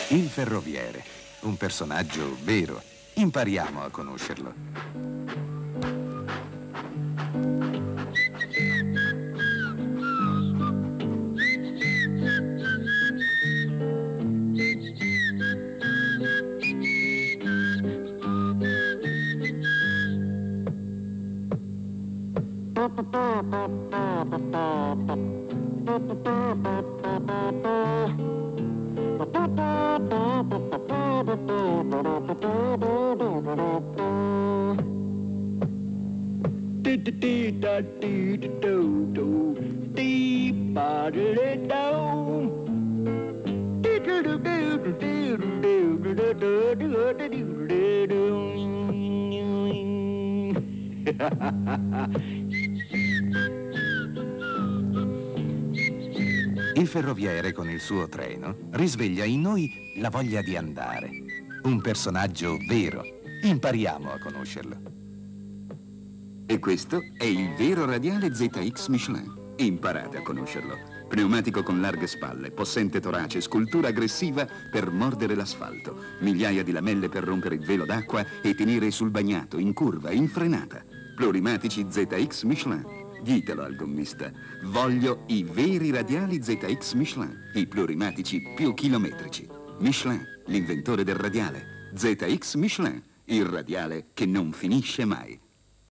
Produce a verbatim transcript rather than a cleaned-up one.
Il ferroviere, un personaggio vero. Impariamo a conoscerlo. Il ferroviere con il suo treno risveglia in noi la voglia di andare. Un personaggio vero. Impariamo a conoscerlo. E questo è il vero radiale Z X Michelin. Imparate a conoscerlo. Pneumatico con larghe spalle, possente torace, scultura aggressiva per mordere l'asfalto. Migliaia di lamelle per rompere il velo d'acqua e tenere sul bagnato, in curva, in frenata. Plurimatici Z X Michelin. Ditelo al gommista. Voglio i veri radiali Z X Michelin. I plurimatici più chilometrici. Michelin, l'inventore del radiale. Z X Michelin. Il radiale che non finisce mai.